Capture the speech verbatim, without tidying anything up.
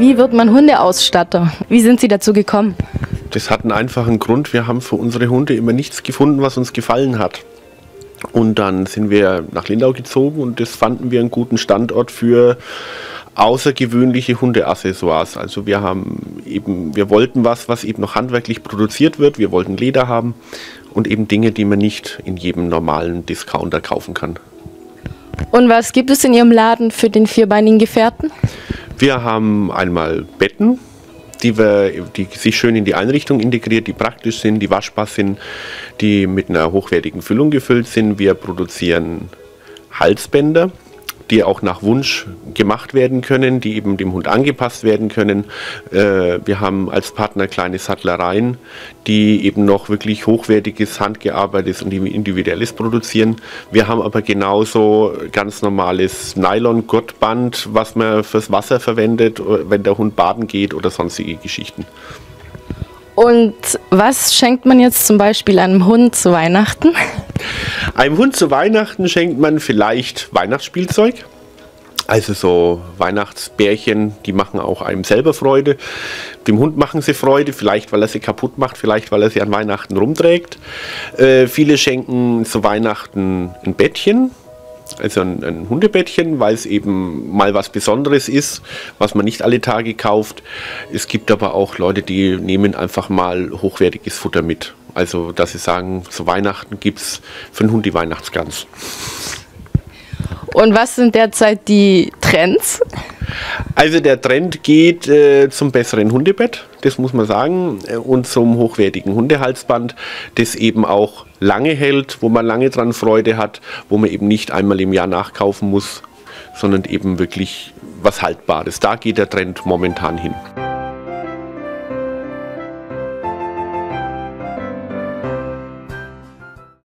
Wie wird man Hundeausstatter? Wie sind Sie dazu gekommen? Das hat einen einfachen Grund. Wir haben für unsere Hunde immer nichts gefunden, was uns gefallen hat. Und dann sind wir nach Lindau gezogen und das fanden wir einen guten Standort für außergewöhnliche Hundeaccessoires. Also wir haben eben, wir wollten was, was eben noch handwerklich produziert wird. Wir wollten Leder haben und eben Dinge, die man nicht in jedem normalen Discounter kaufen kann. Und was gibt es in Ihrem Laden für den vierbeinigen Gefährten? Wir haben einmal Betten, die, wir, die sich schön in die Einrichtung integriert, die praktisch sind, die waschbar sind, die mit einer hochwertigen Füllung gefüllt sind. Wir produzieren Halsbänder, die auch nach Wunsch gemacht werden können, die eben dem Hund angepasst werden können. Äh, wir haben als Partner kleine Sattlereien, die eben noch wirklich hochwertiges, handgearbeitetes und individuelles produzieren. Wir haben aber genauso ganz normales Nylon-Gurtband, was man fürs Wasser verwendet, wenn der Hund baden geht oder sonstige Geschichten. Und was schenkt man jetzt zum Beispiel einem Hund zu Weihnachten? Einem Hund zu Weihnachten schenkt man vielleicht Weihnachtsspielzeug. Also so Weihnachtsbärchen, die machen auch einem selber Freude. Dem Hund machen sie Freude, vielleicht weil er sie kaputt macht, vielleicht weil er sie an Weihnachten rumträgt. Äh, viele schenken zu Weihnachten ein Bettchen. Also ein, ein Hundebettchen, weil es eben mal was Besonderes ist, was man nicht alle Tage kauft. Es gibt aber auch Leute, die nehmen einfach mal hochwertiges Futter mit. Also dass sie sagen, zu Weihnachten gibt es für den Hund die Weihnachtsgans. Und was sind derzeit die Trends? Also der Trend geht äh, zum besseren Hundebett, das muss man sagen, und zum hochwertigen Hundehalsband, das eben auch lange hält, wo man lange dran Freude hat, wo man eben nicht einmal im Jahr nachkaufen muss, sondern eben wirklich was Haltbares. Da geht der Trend momentan hin.